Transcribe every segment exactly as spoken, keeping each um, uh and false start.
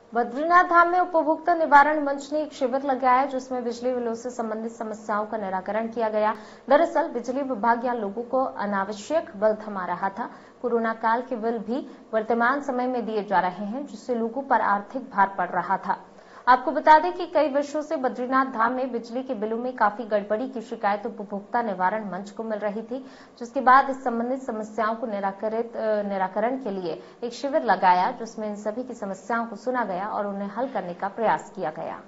बद्रीनाथ धाम में उपभोक्ता निवारण मंच ने एक शिविर लगाया जिसमें बिजली बिलों से संबंधित समस्याओं का निराकरण किया गया। दरअसल बिजली विभाग यहां लोगों को अनावश्यक बिल थमा रहा था। कोरोना काल के बिल भी वर्तमान समय में दिए जा रहे हैं, जिससे लोगों पर आर्थिक भार पड़ रहा था। आपको बता दें कि कई वर्षों से बद्रीनाथ धाम में बिजली के बिलों में काफी गड़बड़ी की शिकायत उपभोक्ता निवारण मंच को मिल रही थी, जिसके बाद इस संबंधित समस्याओं को निराकरित निराकरण के लिए एक शिविर लगाया, जिसमें इन सभी की समस्याओं को सुना गया और उन्हें हल करने का प्रयास किया गया।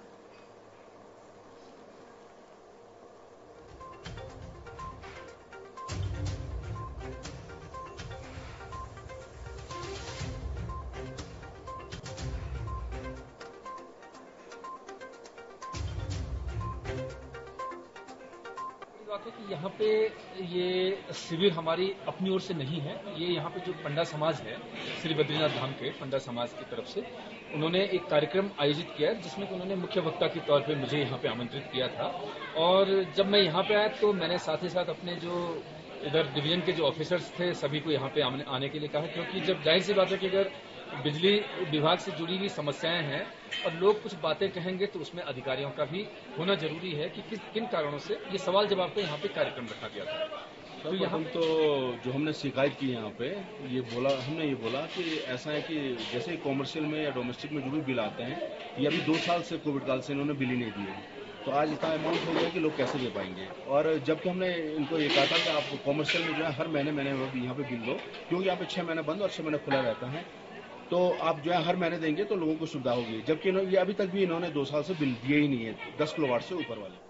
बात है कि यहाँ पे ये शिविर हमारी अपनी ओर से नहीं है। ये यहाँ पे जो पंडा समाज है, श्री बद्रीनाथ धाम के पंडा समाज की तरफ से उन्होंने एक कार्यक्रम आयोजित किया जिसमें उन्होंने मुख्य वक्ता के तौर पे मुझे यहाँ पे आमंत्रित किया था। और जब मैं यहाँ पे आया तो मैंने साथ ही साथ अपने जो इधर डिवीजन के जो ऑफिसर्स थे सभी को यहाँ पे आने के लिए कहा, क्योंकि जब जाहिर सी बात है कि अगर बिजली विभाग से जुड़ी हुई समस्याएं हैं और लोग कुछ बातें कहेंगे तो उसमें अधिकारियों का भी होना जरूरी है कि किस किन कारणों से ये सवाल जवाब पे यहाँ पे कार्यक्रम रखा गया था। तो यहाँ तो जो हमने शिकायत की यहाँ पे ये बोला हमने ये बोला कि ऐसा है कि जैसे कॉमर्शियल में या डोमेस्टिक में जो भी बिल आते हैं ये अभी दो साल से कोविड काल से इन्होंने बिल ही नहीं दिए, तो आज इतना अमाउंट हो गया कि लोग कैसे दे पाएंगे। और जबकि हमने इनको ये कहा था कि आप कॉमर्शियल में जो है हर महीने महीने यहाँ पे बिल दो, क्योंकि यहाँ पे छह महीने बंद और छह महीने खुला रहता है, तो आप जो है हर महीने देंगे तो लोगों को सुविधा होगी। जबकि ये अभी तक भी इन्होंने दो साल से बिल दिए ही नहीं है दस किलोवाट से ऊपर वाले।